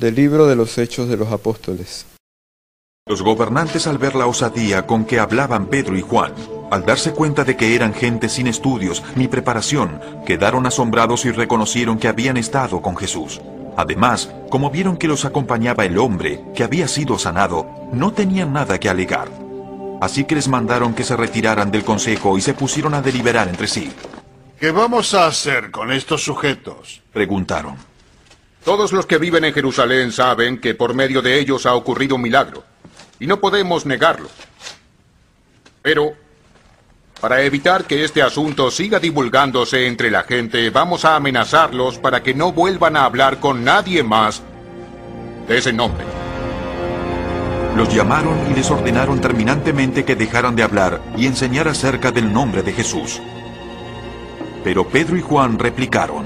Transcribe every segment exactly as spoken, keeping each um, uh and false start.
Del libro de los Hechos de los Apóstoles. Los gobernantes, al ver la osadía con que hablaban Pedro y Juan, al darse cuenta de que eran gente sin estudios ni preparación, quedaron asombrados y reconocieron que habían estado con Jesús. Además, como vieron que los acompañaba el hombre que había sido sanado, no tenían nada que alegar. Así que les mandaron que se retiraran del consejo y se pusieron a deliberar entre sí. ¿Qué vamos a hacer con estos sujetos?, preguntaron. Todos los que viven en Jerusalén saben que por medio de ellos ha ocurrido un milagro, y no podemos negarlo. Pero, para evitar que este asunto siga divulgándose entre la gente, vamos a amenazarlos para que no vuelvan a hablar con nadie más de ese nombre. Los llamaron y les ordenaron terminantemente que dejaran de hablar y enseñar acerca del nombre de Jesús. Pero Pedro y Juan replicaron: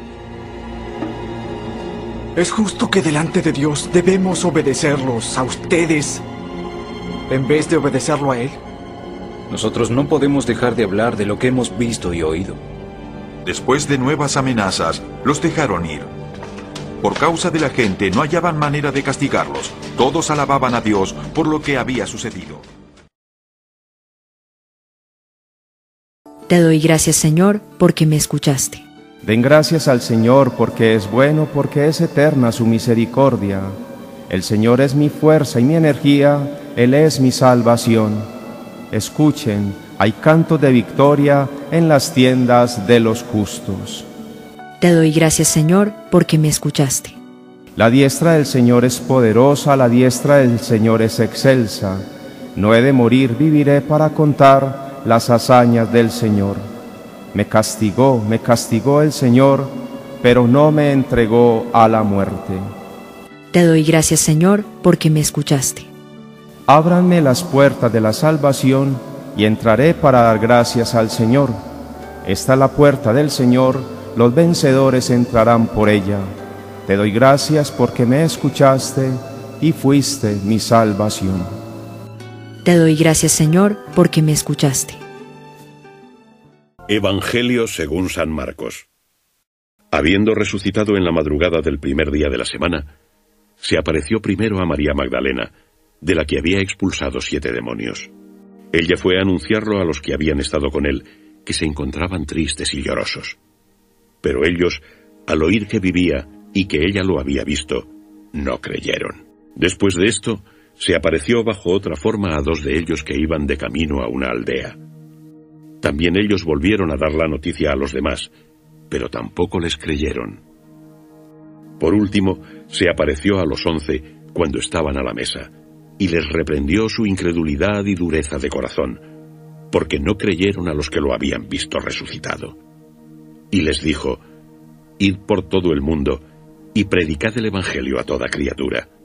Es justo que delante de Dios debemos obedecerlos a ustedes en vez de obedecerlo a Él. Nosotros no podemos dejar de hablar de lo que hemos visto y oído. Después de nuevas amenazas, los dejaron ir. Por causa de la gente no hallaban manera de castigarlos. Todos alababan a Dios por lo que había sucedido. Te doy gracias, Señor, porque me escuchaste. Den gracias al Señor porque es bueno, porque es eterna su misericordia. El Señor es mi fuerza y mi energía, Él es mi salvación. Escuchen, hay canto de victoria en las tiendas de los justos. Te doy gracias, Señor, porque me escuchaste. La diestra del Señor es poderosa, la diestra del Señor es excelsa. No he de morir, viviré para contar las hazañas del Señor. Me castigó, me castigó el Señor, pero no me entregó a la muerte. Te doy gracias, Señor, porque me escuchaste. Ábranme las puertas de la salvación y entraré para dar gracias al Señor. Esta es la puerta del Señor, los vencedores entrarán por ella. Te doy gracias porque me escuchaste y fuiste mi salvación. Te doy gracias, Señor, porque me escuchaste. Evangelio según San Marcos. Habiendo resucitado en la madrugada del primer día de la semana, se apareció primero a María Magdalena, de la que había expulsado siete demonios. Ella fue a anunciarlo a los que habían estado con él, que se encontraban tristes y llorosos. Pero ellos, al oír que vivía y que ella lo había visto, no creyeron. Después de esto, se apareció bajo otra forma a dos de ellos que iban de camino a una aldea. También ellos volvieron a dar la noticia a los demás, pero tampoco les creyeron. Por último, se apareció a los once cuando estaban a la mesa, y les reprendió su incredulidad y dureza de corazón, porque no creyeron a los que lo habían visto resucitado. Y les dijo: Id por todo el mundo, y predicad el Evangelio a toda criatura.